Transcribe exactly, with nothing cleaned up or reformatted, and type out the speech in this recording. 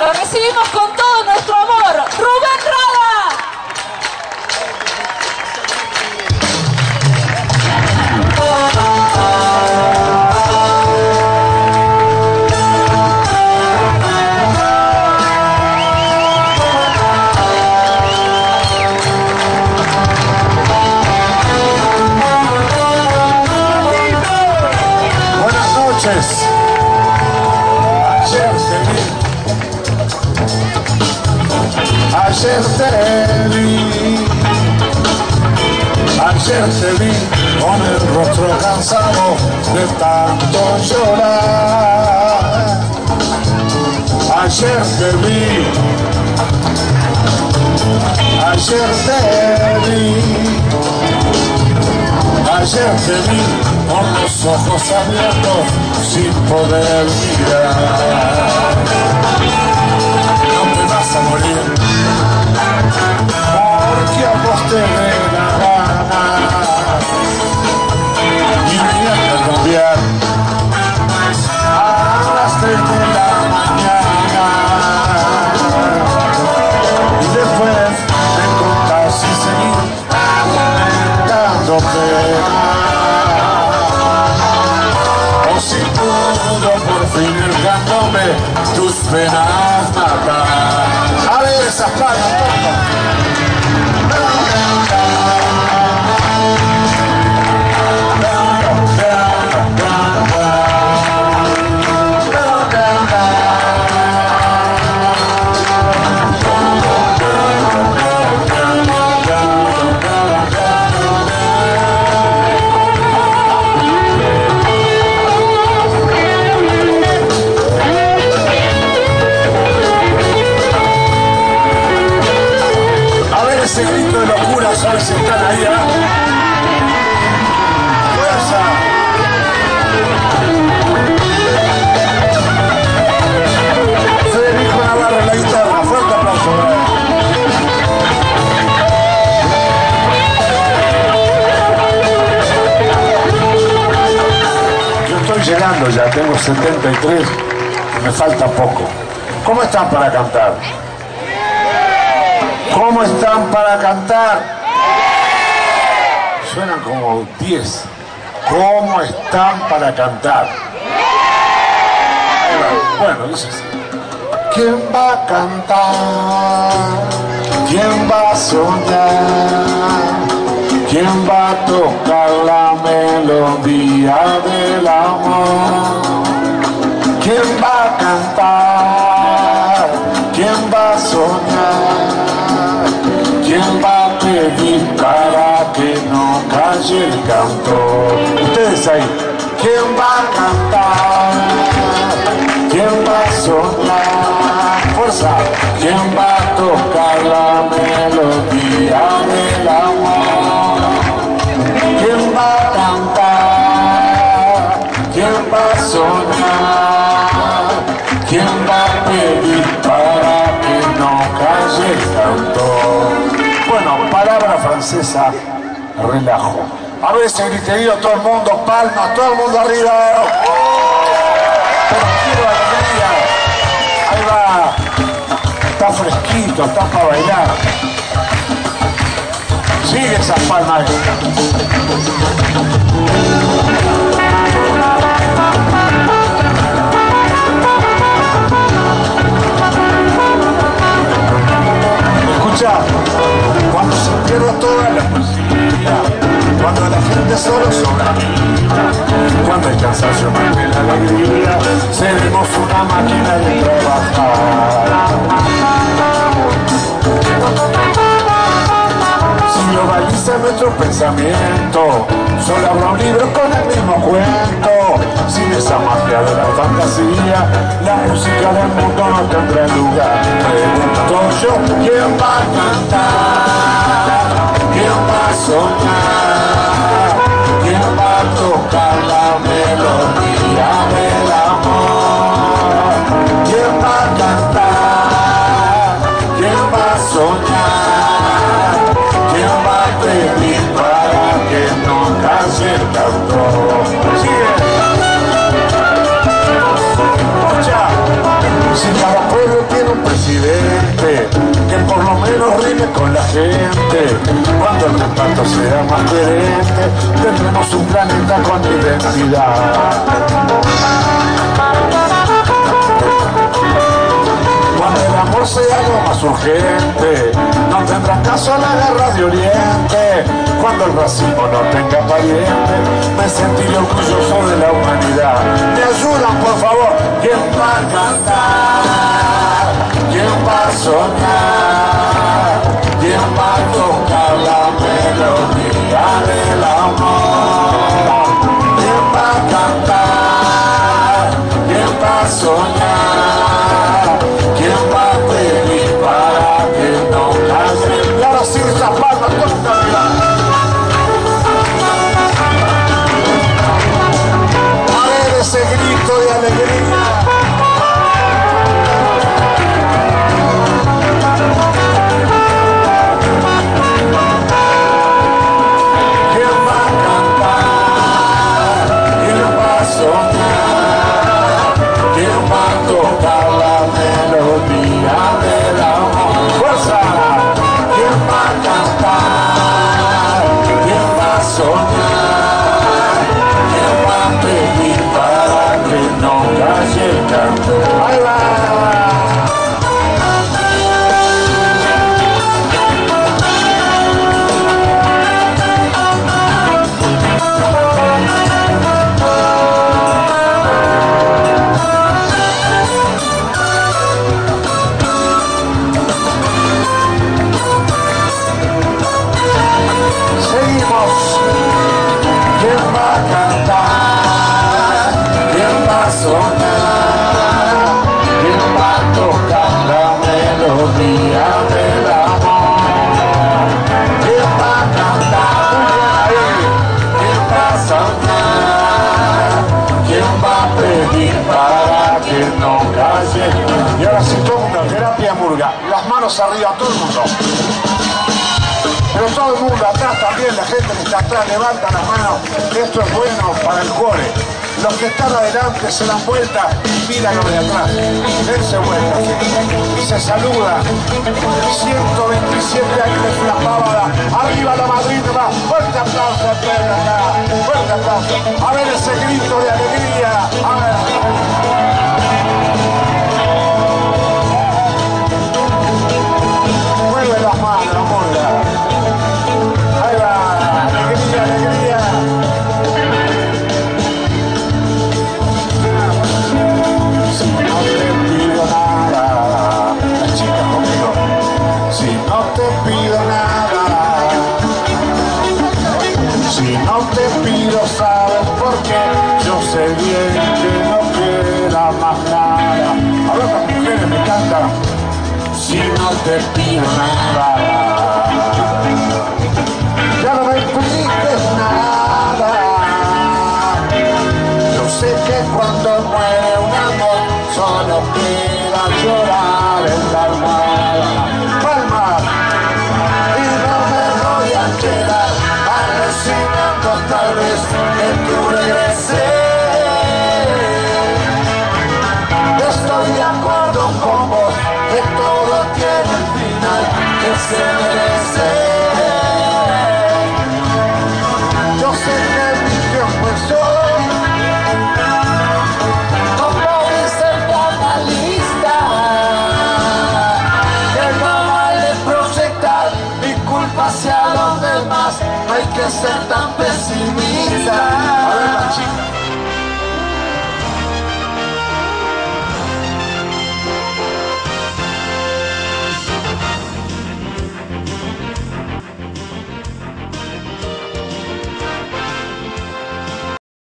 Lo recibimos con todo nuestro amor, Rubén Rada. Buenas noches. Ayer te vi, ayer te vi, ayer te vi con el rostro cansado de tanto llorar. Ayer te vi, ayer te vi, ayer te vi con los ojos abiertos sin poder mirar. No te vas a morir, porque a vos te dé la gana. Y venía a cambiar a las tres de la mañana. Y después me contás y seguir aumentando pena. O si pudo por fin el candombe tus penas matar. A ver esas palmas, ese grito de locura, ¿sabes si están ahí? ¿eh? ¡Fuerza! Federico Navarro en la guitarra, fuerte aplauso. Yo estoy llegando ya, tengo setenta y tres, me falta poco. ¿Cómo están para cantar? ¿Cómo están para cantar? Suenan como diez. ¿Cómo están para cantar? Bueno, dice así. ¿Quién va a cantar? ¿Quién va a soñar? ¿Quién va a tocar la melodía del amor? ¿Quién va a cantar? ¿Quién va a soñar? ¿Quién va a pedir para que no calle el canto? Ustedes ahí, ¿quién va a cantar? ¿Quién va a sonar? Fuerza, ¿quién va a tocar la melodía del amor? ¿Quién va a cantar? ¿Quién va a sonar? ¿Quién va a pedir para que no calle el canto? Bueno, palabra francesa, relajo. A ver ese griterío, todo el mundo, palmas, todo el mundo arriba. Tranquilo, alegría. Ahí va. Está fresquito, está para bailar. Sigue esas palmas. Escucha, cuando se pierda toda la poesía, cuando la gente solo sobreviva, cuando el cansancio mate la alegría, seremos una máquina de trabajar. Si globaliza nuestro pensamiento, solo habrá un libro con el mismo cuento. Sin esa magia de la fantasía, la música del mundo no tendrá lugar. Pregunto yo, ¿quién va a cantar? ¿Quién va a soñar? ¿Quién va a tocar la melodía del amor? ¿Quién va a cantar? ¿Quién va a soñar? ¿Quién va a pedir para que no calle el canto? Sigue. Escucha, si cada pueblo tiene un gente. Cuando el reparto sea más coherente, tendremos un planeta con identidad. Cuando el amor sea lo más urgente, no tendrá caso la guerra de Oriente. Cuando el racismo no tenga pariente, me sentiré orgulloso de la humanidad. ¿Me ayudan, por favor? ¿Quién va a cantar? ¿Quién va a soñar? ¿Quién va a tocar la melodía del amor? ¿Quién va a cantar? ¿Quién va a soñar? ¿Quién va a pedir para que no calle? Y ahora sí, esas palmas, tócamela. A ver ese grito de alegría. ¿Quién va a cantar? ¿Quién va a soñar? ¿Quién va a tocar la melodía del amor? ¡Fuerza! ¿Quién va a cantar? ¿Quién va a soñar? ¿Quién va a pedir para que no calle el canto? ¡Ahí va! Seguimos. ¿Quién va a cantar? ¿Quién va a soñar? ¿Quién va a tocar la melodía del amor? ¿Quién va a cantar? ¿Quién va a soñar? ¿Quién va a pedir para que no calle? Y ahora sí, todo el mundo, terapia murga. Las manos arriba, todo el mundo. Pero todo el mundo atrás también, la gente que está atrás levanta las manos. Esto es bueno para el core. Los que están adelante se dan vuelta y miran a los de atrás. Dense vuelta. Y se saluda. ciento veintisiete años de una pavada. Arriba la Madrid va. Fuerte aplauso a todos acá. Fuerte aplauso. A ver ese grito de alegría. A ver. Mueve las manos, murga. Ahí va, alegría, alegría. Si no te pido nada, las chicas conmigo. Si no te pido nada, si no te pido, ¿sabes por qué? Yo sé bien que no queda más nada. A ver, las mujeres me cantan. Si no te pido nada, ya no me expliques nada. Yo sé que cuando muere un amor solo queda llorar en la almohada. Palmas, y no me voy a quedar alucinando tal vez que tú regreses. Estoy de acuerdo con vos, que todo tiene el final que se merece. Yo sé que mi tiempo es hoy, como dice el analista, que no vale proyectar mi culpa hacia los demás, no hay que ser tan pesimista. A ver, la chica.